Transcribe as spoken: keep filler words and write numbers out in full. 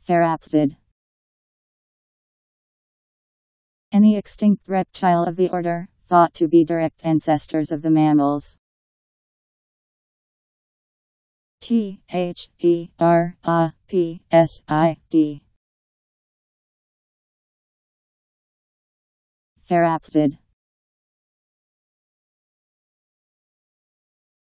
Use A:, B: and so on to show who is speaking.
A: Therapsid. Any extinct reptile of the order, thought to be direct ancestors of the mammals. T H E R A P S I D. Therapsid.